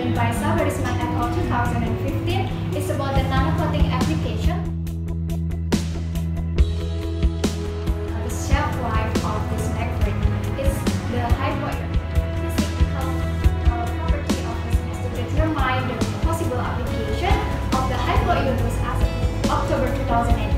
examined by Sabarisman et al. 2015 is about the nanocoating application. The shelf life of this fabric is the physical property of this is to determine the possible application of the hypoiodose as of October 2008.